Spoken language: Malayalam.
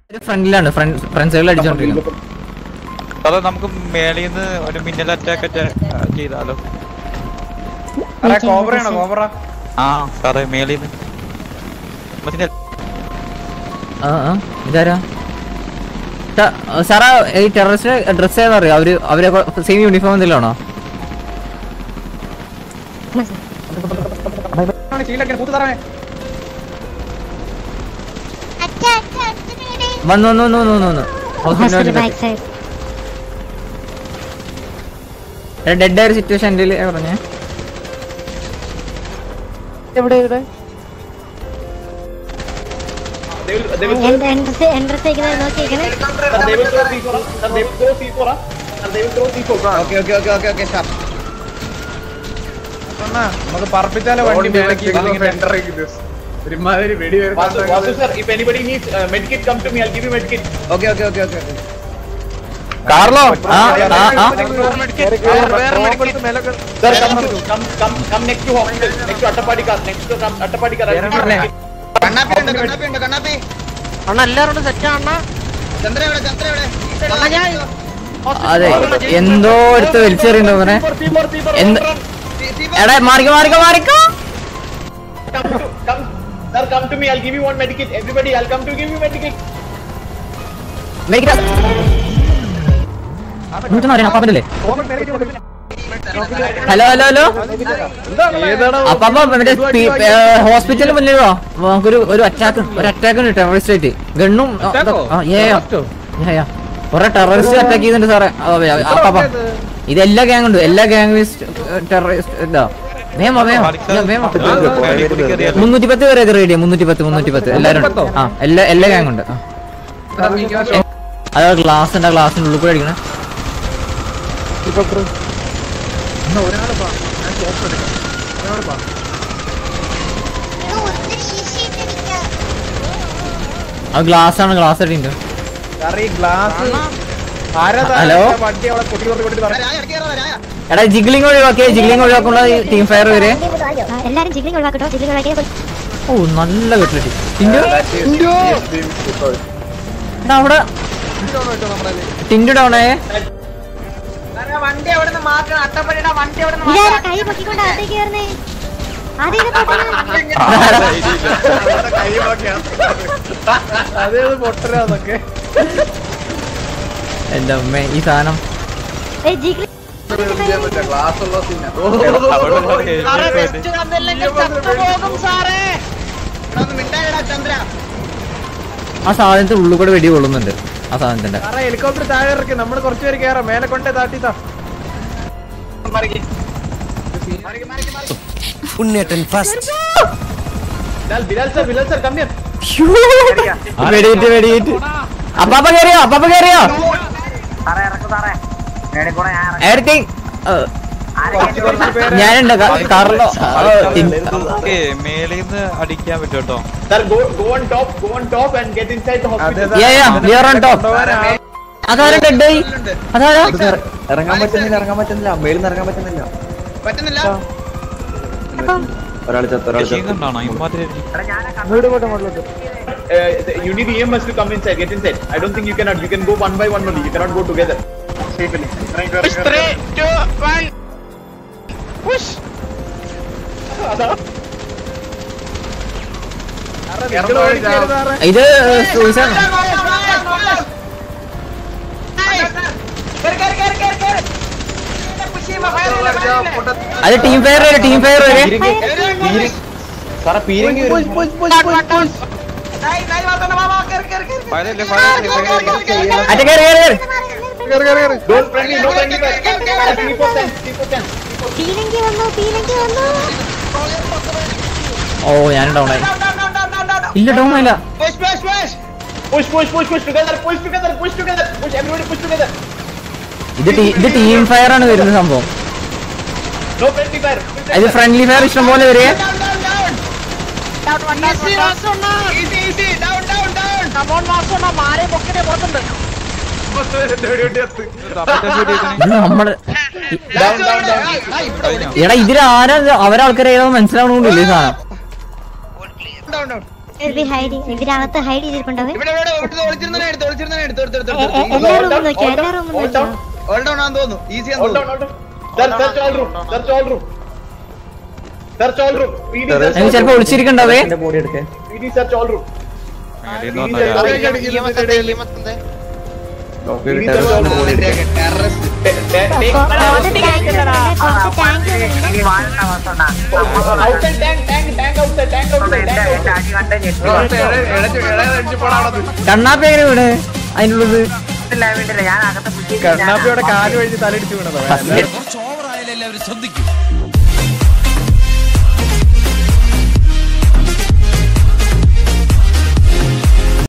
ഫ്രണ്ടിലാണ് ഫ്രണ്ട് സൈഡിൽ അടിച്ചോണ്ടിരിക്കുന്നത്. സാറേ നമുക്ക് മേളിന്ന് ഒരു മിന്നൽ അറ്റാക്ക് ചെയ്താലോ? ആ സാറേ മേളിന്ന് ഇതാരാ സാറാ? ഈ ടെററിസ്റ്റ് ഡ്രസ് ഏതാ അറിയോ? അവരെ സെയിം യൂണിഫോം എന്തെങ്കിലും ആണോ? വന്നു ഡെഡ് ആയ സിറ്റുവേഷൻ എന്റെ പറഞ്ഞേ. നമുക്ക് പറപ്പിച്ചാലോ വണ്ടി കാർലോ അതെ എന്തോ എടുത്ത് വലിച്ചെറിയണ്ടോ അവനെ. എടാ Marico Marico Marico. Sir, come to me. I'll give you one medikit. Everybody, I'll come to give you medikit. Hello hello hello അപ്പൊ ഹോസ്പിറ്റലിന് മുന്നിലോ നമുക്കൊരു അറ്റാക്ക് ഉണ്ട്. ടെററിസ്റ്റ് ആയിട്ട് ഗണ്ണും കൊറേ ടെററിസ്റ്റ് അറ്റാക്ക് ചെയ്യുന്നുണ്ട് സാറേ. അപ്പൊ ഇതെല്ലാ ഗ്യാങ് ഉണ്ട്. എല്ലാ ഗ്യാങ് ടെററിസ്റ്റ് ഇതാ. 310 വരെ റേഡിയോ 310 എല്ലാരും എല്ലാ ഗ്യാങ് ഉണ്ട്. അതാ ഗ്ലാസിന്റെ ഉള്ളിൽ കൂടെ അടിക്കണേ. അത് ഗ്ലാസ് ആണ്. ഗ്ലാസ് അടിയുണ്ട്. ഹലോ എടാ ജിഗ്ലിംഗ് ഒഴിവാക്കുള്ള ടീം ഫയർ വരെ. ഓ നല്ല വെട്ടിലിട്ടി അവിടെ ടിൻഡു ഡൗണേ. എന്റെ അമ്മ ഈ സാധനം ആ സാധനത്തിന്റെ ഉള്ളിൽ കൂടെ വെടി കൊള്ളുന്നുണ്ട്. ആ സാധനത്തിന്റെ ഹെലികോപ്റ്റർ താഴെ ഇറക്കി നമ്മൾ കുറച്ചുപേര് കയറാം. മേലെ കൊണ്ടേ താട്ടിത്താ ഉണ്ണേട്ടൻ ഫസ്റ്റ്. വെടിയിട്ട് അപ്പാപ്പ കേറിയോ ഞാനുണ്ട് കാറിലോ. മേളിന്ന് അടിക്കാൻ പറ്റും. അതാരാ ഡെഡായി? അതാരാ ഇറങ്ങാൻ പറ്റുന്നില്ല. മേലിന്ന് ഇറങ്ങാൻ പറ്റുന്നില്ല. You need EMS to come inside. Get inside. I don't think you cannot. You can go one by one only. You cannot go together. Push 3, 2, 1. Push. ഇത് സൂയിസൈഡ്. അത് ടീം ഫയർ വരെ ഓ ഞാൻ ഡൗൺ ആയി. ഇല്ല ഡൗൺ ആയില്ല. ഇത് ടീം ഫയർ ആണ് വരുന്ന സംഭവം. ഇത് ഫ്രണ്ട്ലി ഫയർ ഇഷ്ടം പോലെ വരെ. നമ്മള് എടാ ഇതിലാരാ അവരാൾക്കാരെ ഏതോ മനസ്സിലാവണോണ്ടില്ലേ സാധനം. ഇതിനകത്ത് ഹൈഡ് ചെയ്തിട്ടുണ്ടാവും. ഇവിടെ എല്ലാ റൂമിൽ നോക്കിയോ? എല്ലാ റൂമിൽ നോക്കിയോ? തോന്നുന്നു easy Hold on. Search all room. Search all room. Search all room. PD search എനിക്ക് ചിലപ്പോ ഒളിച്ചിരിക്കണ്ടാവേ. ബോഡി എടുക്കേ. PD search all room. മേളിന്ന് വന്ന ഒരാൾ ബോഡി എടുത്തേ. Outside tank outside. കണ്ണാപ്പി എങ്ങനെ വീണ് അതിനുള്ളത്? കണ്ണാപ്പിയുടെ കാല് വഴിച്ച് തലയിടിച്ച് വീണതോ? കുറച്ച് ഓവറായാലും എല്ലാവരും ശ്രദ്ധിക്കും.